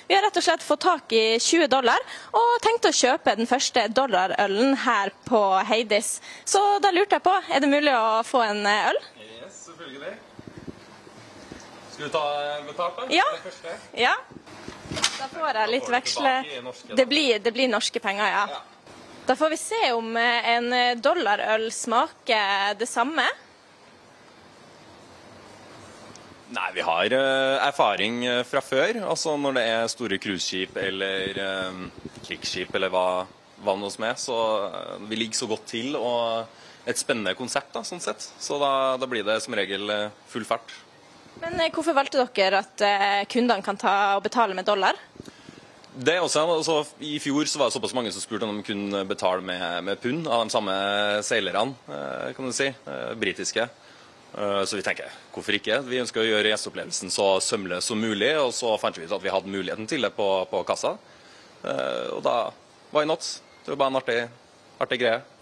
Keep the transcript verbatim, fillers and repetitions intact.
Vi har rett og slett fått tak i tjue dollar, og tenkte å kjøpe den første dollarølen her på Heidis. Så da lurte jeg på, er det mulig å få en øl? Yes, selvfølgelig. Skal du ta betalt da? Ja. Det første? Ja. Da får jeg litt veksle. Det blir, det blir norske penger, ja. Ja. Da får vi se om en dollarøl smaker det samme. Nei, vi har uh, erfaring fra før, altså når det er store cruiseskip eller uh, krigsskip eller hva, hva noe som er, så uh, vi ligger så godt til, og et spennende konsept da, sånn sett. Så da, da blir det som regel uh, full fart. Men uh, hvorfor valgte dere at uh, kundene kan ta og betale med dollar? Det er også, altså, I fjor så var det såpass mange som spurte om de kunne betale med, med pund av de samme seilerne, uh, kan du si, uh, britiske. Så vi tenker, hvorfor ikke? Vi ønsker å gjøre gjesteopplevelsen så sømløs som mulig, og så fant vi ut at vi hadde muligheten til det på, på kassa. Og da, why not? Det var bare en artig, artig greie.